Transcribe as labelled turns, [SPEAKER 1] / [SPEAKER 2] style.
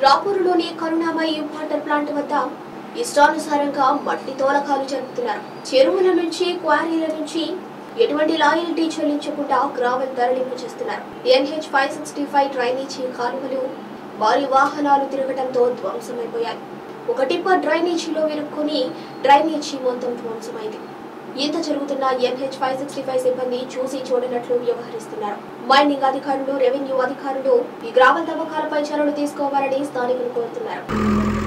[SPEAKER 1] రాపూరులోని కరుణామయి water plant వద్ద ఇష్టానుసారంగా మట్టి తోలకాలు జరుపుతున్నారు. చెరువుల నుంచి క్వారీల నుంచి ఎటువంటి లాయల్టీ చెల్లించకుండా గ్రావెల్ తరలింపు చేస్తున్నారు. NH 565 డ్రైనేజీ కాలువలు భారీ వాహనాలు తిరగడంతో ధ్వంసమైపోయాయి. ఒక టిప్పర్ డ్రైనేజీలో ఇరుక్కుని డ్రైనేజీ మొత్తం ధ్వంసమైంది. ఇంత జరుగుతున్న NH 565 సిబ్బంది చూసి చూడనట్లు వ్యవహరిస్తున్నారు. మైనింగ్ అధికారులు, రెవెన్యూ అధికారులు ఈ గ్రావెల్ తవ్వకాలపై చర్యలు తీసుకోవాలని స్థానికులు కోరుతున్నారు.